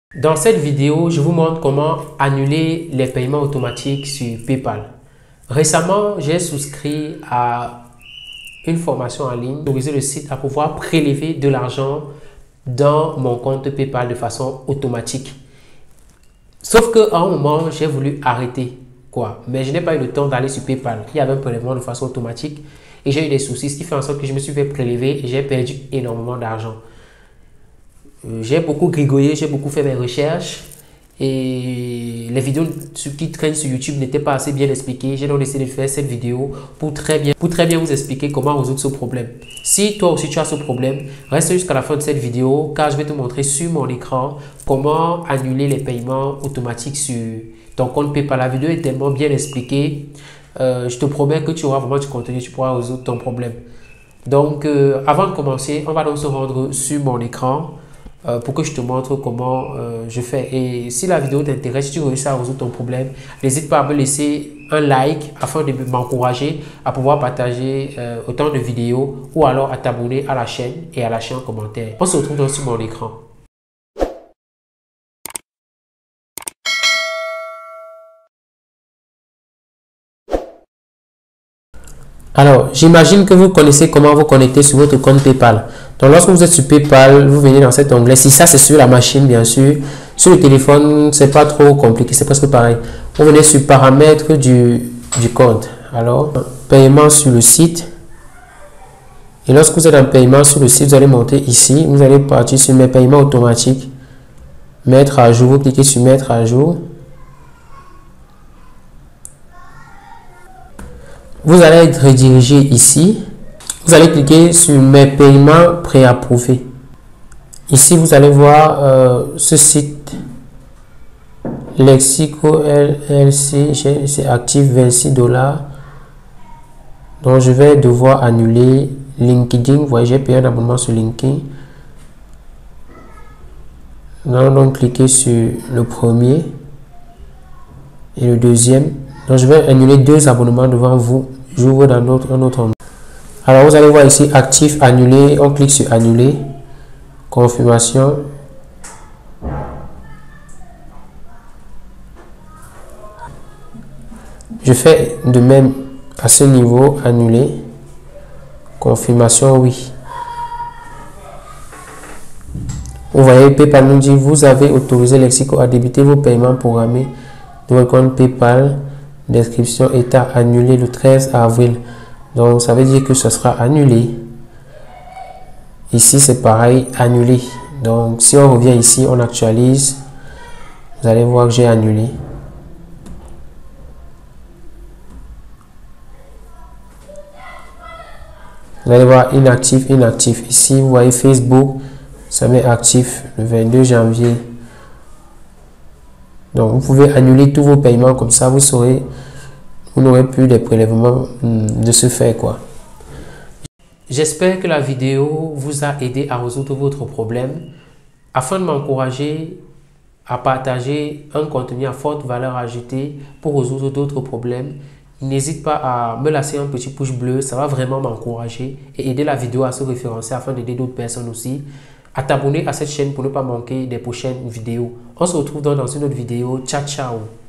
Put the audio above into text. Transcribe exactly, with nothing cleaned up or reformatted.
Dans cette vidéo, je vous montre comment annuler les paiements automatiques sur PayPal. Récemment, j'ai souscrit à une formation en ligne, autorisé le site à pouvoir prélever de l'argent dans mon compte PayPal de façon automatique. Sauf qu'à un moment, j'ai voulu arrêter, quoi. Mais je n'ai pas eu le temps d'aller sur PayPal. Il y avait un prélèvement de façon automatique et j'ai eu des soucis, ce qui fait en sorte que je me suis fait prélever et j'ai perdu énormément d'argent. J'ai beaucoup grigouillé, j'ai beaucoup fait mes recherches et les vidéos qui traînent sur YouTube n'étaient pas assez bien expliquées. J'ai donc décidé de faire cette vidéo pour très bien, pour très bien vous expliquer comment résoudre ce problème. Si toi aussi tu as ce problème, reste jusqu'à la fin de cette vidéo car je vais te montrer sur mon écran comment annuler les paiements automatiques sur ton compte PayPal. La vidéo est tellement bien expliquée, euh, je te promets que tu auras vraiment du contenu, tu pourras résoudre ton problème. Donc euh, avant de commencer, on va donc se rendre sur mon écran pour que je te montre comment euh, je fais. Et si la vidéo t'intéresse, si tu réussis à résoudre ton problème, n'hésite pas à me laisser un like afin de m'encourager à pouvoir partager euh, autant de vidéos ou alors à t'abonner à la chaîne et à lâcher un commentaire. On se retrouve donc sur mon écran. Alors, j'imagine que vous connaissez comment vous connecter sur votre compte PayPal. Donc, lorsque vous êtes sur PayPal, vous venez dans cet onglet. Si ça, c'est sur la machine, bien sûr. Sur le téléphone, c'est pas trop compliqué, c'est presque pareil. Vous venez sur paramètres du, du compte. Alors, paiement sur le site. Et lorsque vous êtes en paiement sur le site, vous allez monter ici. Vous allez partir sur mes paiements automatiques. Mettre à jour, vous cliquez sur mettre à jour. Vous allez être redirigé ici. Vous allez cliquer sur mes paiements préapprouvés. Ici, vous allez voir euh, ce site Lexico L L C, c'est actif vingt-six dollars. Donc, je vais devoir annuler LinkedIn. Vous voyez, j'ai payé un abonnement sur LinkedIn. Nous allons donc cliquer sur le premier et le deuxième. Donc, je vais annuler deux abonnements devant vous. J'ouvre dans notre, un autre. Alors, vous allez voir ici, actif, annulé. On clique sur annuler. Confirmation. Je fais de même à ce niveau, annuler. Confirmation, oui. Vous voyez, PayPal nous dit, vous avez autorisé Lexico à débiter vos paiements programmés de votre compte PayPal. Description état annulé le treize avril. Donc ça veut dire que ce sera annulé. Ici c'est pareil, annulé. Donc si on revient ici, on actualise. Vous allez voir que j'ai annulé. Vous allez voir inactif, inactif. Ici vous voyez Facebook, ça met actif le vingt-deux janvier. Donc, vous pouvez annuler tous vos paiements comme ça, vous saurez, vous n'aurez plus de prélèvements de ce fait, quoi. J'espère que la vidéo vous a aidé à résoudre votre problème. Afin de m'encourager à partager un contenu à forte valeur ajoutée pour résoudre d'autres problèmes, n'hésite pas à me laisser un petit pouce bleu, ça va vraiment m'encourager et aider la vidéo à se référencer afin d'aider d'autres personnes aussi. À t'abonner à cette chaîne pour ne pas manquer des prochaines vidéos. On se retrouve donc dans une autre vidéo. Ciao, ciao.